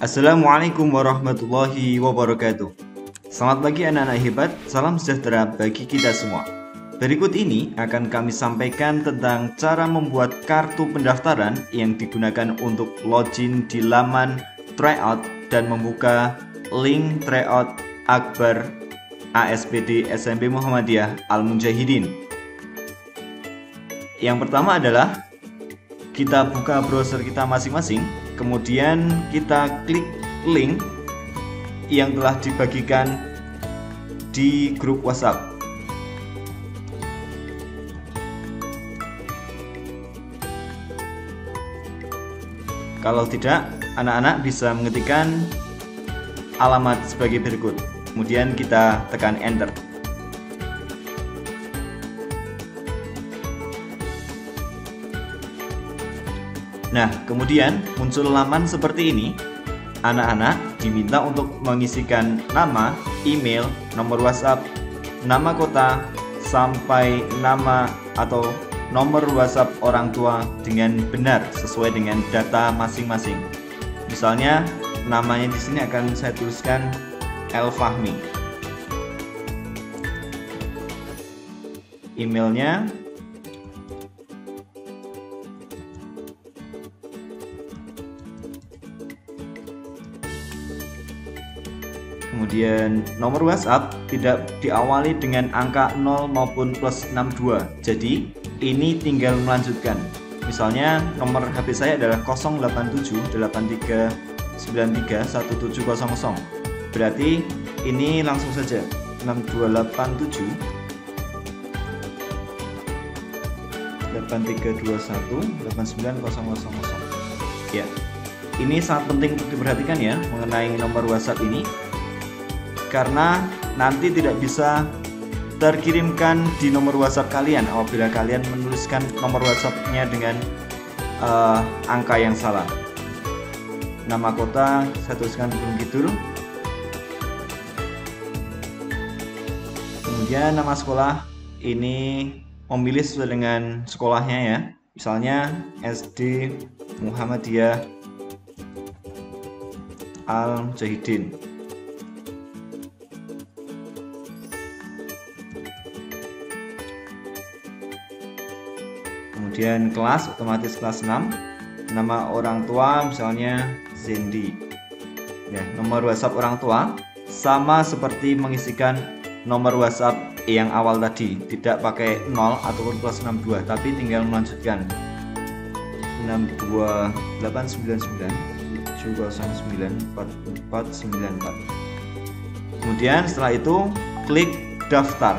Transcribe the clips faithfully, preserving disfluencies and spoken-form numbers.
Assalamualaikum warahmatullahi wabarakatuh. Selamat pagi anak-anak hebat, salam sejahtera bagi kita semua. Berikut ini akan kami sampaikan tentang cara membuat kartu pendaftaran yang digunakan untuk login di laman tryout dan membuka link tryout Akbar A S P D S M P Muhammadiyah Al-Mujahidin. Yang pertama adalah kita buka browser kita masing-masing, kemudian kita klik link yang telah dibagikan di grup WhatsApp. Kalau tidak, anak-anak bisa mengetikkan alamat sebagai berikut, kemudian kita tekan enter. Nah, kemudian muncul laman seperti ini. Anak-anak diminta untuk mengisikan nama, email, nomor WhatsApp, nama kota, sampai nama atau nomor WhatsApp orang tua dengan benar sesuai dengan data masing-masing. Misalnya, namanya di sini akan saya tuliskan El Fahmi. Emailnya kemudian nomor WhatsApp tidak diawali dengan angka nol maupun plus enam dua. Jadi ini tinggal melanjutkan. Misalnya nomor H P saya adalah nol delapan tujuh delapan tiga sembilan tiga satu tujuh nol nol. Berarti ini langsung saja enam dua delapan tujuh delapan tiga dua satu delapan sembilan nol nol nol. Ya. Ini sangat penting untuk diperhatikan ya mengenai nomor WhatsApp ini, karena nanti tidak bisa terkirimkan di nomor WhatsApp kalian apabila kalian menuliskan nomor WhatsApp-nya dengan uh, angka yang salah. Nama kota saya tuliskan Gunung Kidul. Kemudian nama sekolah ini memilih sesuai dengan sekolahnya ya. Misalnya S D Muhammadiyah Al-Mujahidin. Kemudian kelas otomatis kelas enam. Nama orang tua misalnya Zendi. Ya, nomor WhatsApp orang tua sama seperti mengisikan nomor WhatsApp yang awal tadi, tidak pakai nol ataupun plus enam dua, tapi tinggal melanjutkan enam dua delapan sembilan sembilan tujuh nol sembilan empat empat sembilan empat. Kemudian setelah itu klik daftar.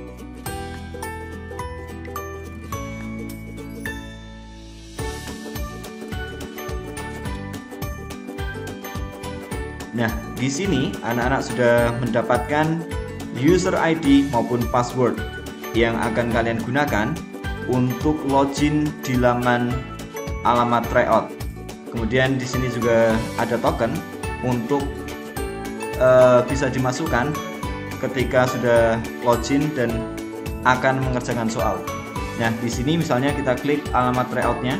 Nah, di sini anak-anak sudah mendapatkan user I D maupun password yang akan kalian gunakan untuk login di laman alamat tryout. Kemudian di sini juga ada token untuk uh, bisa dimasukkan ketika sudah login dan akan mengerjakan soal. Nah, di sini misalnya kita klik alamat tryoutnya.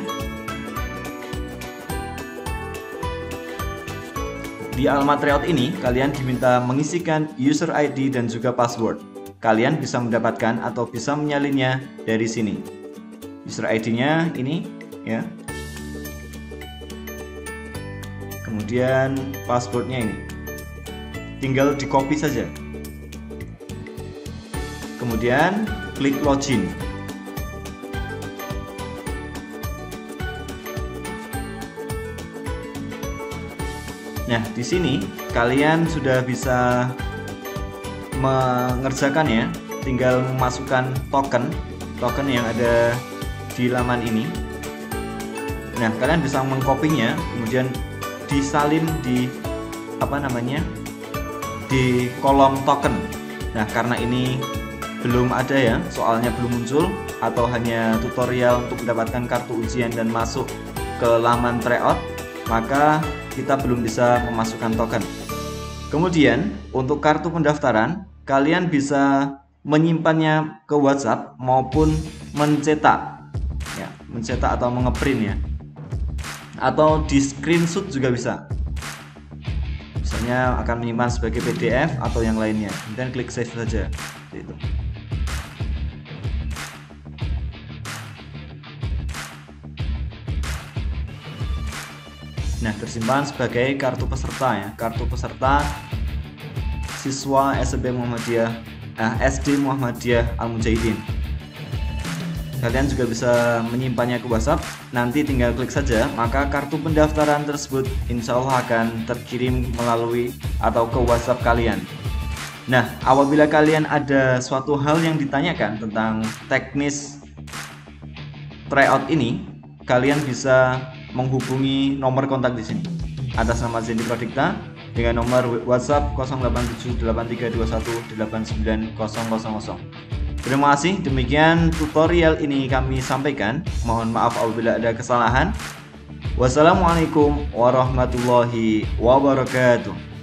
Di alamat tryout ini, kalian diminta mengisikan user I D dan juga password. Kalian bisa mendapatkan atau bisa menyalinnya dari sini. User I D-nya ini, ya. Kemudian passwordnya ini. Tinggal di copy saja. Kemudian klik login. Nah, di sini kalian sudah bisa mengerjakan ya, tinggal memasukkan token, token yang ada di laman ini. Nah, kalian bisa mengkopinya, kemudian disalin di apa namanya, di kolom token. Nah, karena ini belum ada ya, soalnya belum muncul atau hanya tutorial untuk mendapatkan kartu ujian dan masuk ke laman tryout, maka kita belum bisa memasukkan token. Kemudian untuk kartu pendaftaran, kalian bisa menyimpannya ke WhatsApp maupun mencetak ya, mencetak atau mengeprint ya, atau di screenshot juga bisa. Misalnya akan menyimpan sebagai P D F atau yang lainnya, kemudian klik save saja. Itu. Nah, tersimpan sebagai kartu peserta ya, kartu peserta siswa S M P Muhammadiyah, eh, S D Muhammadiyah Al-Mujahidin. Kalian juga bisa menyimpannya ke WhatsApp. Nanti tinggal klik saja, maka kartu pendaftaran tersebut insya Allah akan terkirim melalui atau ke WhatsApp kalian. Nah, apabila kalian ada suatu hal yang ditanyakan tentang teknis tryout ini, kalian bisa menghubungi nomor kontak di sini atas nama Zendi Pradikta dengan nomor WhatsApp nol delapan tujuh delapan tiga dua satu delapan sembilan nol nol nol nol. Terima kasih, demikian tutorial ini kami sampaikan. Mohon maaf apabila ada kesalahan. Wassalamualaikum warahmatullahi wabarakatuh.